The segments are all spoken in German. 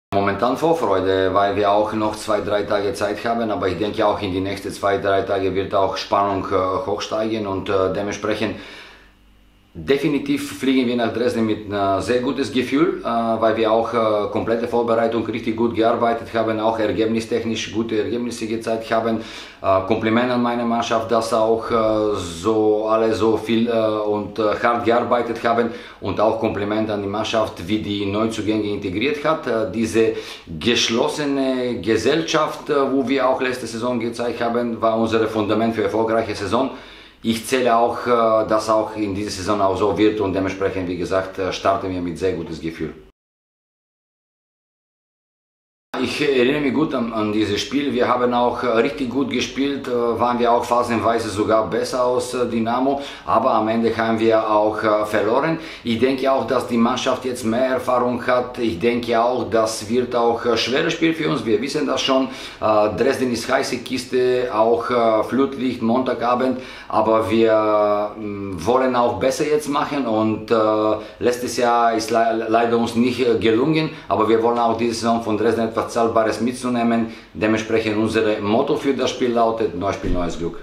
Momentan Vorfreude, weil wir auch noch 2-3 Tage Zeit haben, aber ich denke auch in die nächsten 2-3 Tage wird auch Spannung hochsteigen und dementsprechend definitiv fliegen wir nach Dresden mit einem sehr gutes Gefühl, weil wir auch komplette Vorbereitung richtig gut gearbeitet haben, auch ergebnistechnisch gute Ergebnisse gezeigt haben. Kompliment an meine Mannschaft, dass auch alle so viel und hart gearbeitet haben, und auch Kompliment an die Mannschaft, wie die Neuzugänge integriert hat. Diese geschlossene Gesellschaft, wo wir auch letzte Saison gezeigt haben, war unser Fundament für eine erfolgreiche Saison. Ich zähle auch, dass auch in dieser Saison auch so wird, und dementsprechend, wie gesagt, starten wir mit sehr gutes Gefühl. Ich erinnere mich gut an dieses Spiel. Wir haben auch richtig gut gespielt, waren wir auch phasenweise sogar besser als Dynamo, aber am Ende haben wir auch verloren. Ich denke auch, dass die Mannschaft jetzt mehr Erfahrung hat. Ich denke auch, das wird auch ein schweres Spiel für uns. Wir wissen das schon. Dresden ist heiße Kiste, auch Flutlicht Montagabend, aber wir wollen auch besser jetzt machen, und letztes Jahr ist leider uns nicht gelungen, aber wir wollen auch diese Saison von Dresden etwas Zahlbares mitzunehmen. Dementsprechend unser Motto für das Spiel lautet: Neues Spiel, neues Glück.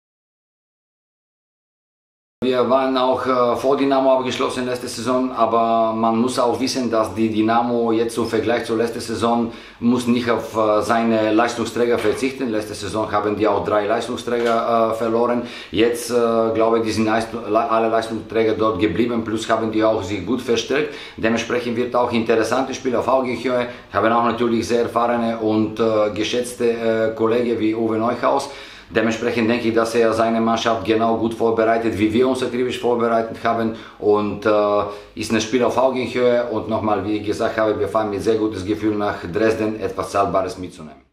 Wir waren auch vor Dynamo abgeschlossen letzte Saison, aber man muss auch wissen, dass die Dynamo jetzt im Vergleich zur letzten Saison muss nicht auf seine Leistungsträger verzichten. Letzte Saison haben die auch 3 Leistungsträger verloren. Jetzt glaube ich, die sind alle Leistungsträger dort geblieben, plus haben die auch sich gut verstärkt. Dementsprechend wird auch interessante Spiele auf Augenhöhe. Haben auch natürlich sehr erfahrene und geschätzte Kollegen wie Uwe Neuhaus. Dementsprechend denke ich, dass er seine Mannschaft genau gut vorbereitet, wie wir uns akribisch vorbereitet haben, und ist ein Spiel auf Augenhöhe, und nochmal, wie ich gesagt habe, wir fahren mit sehr gutes Gefühl nach Dresden, etwas Zahlbares mitzunehmen.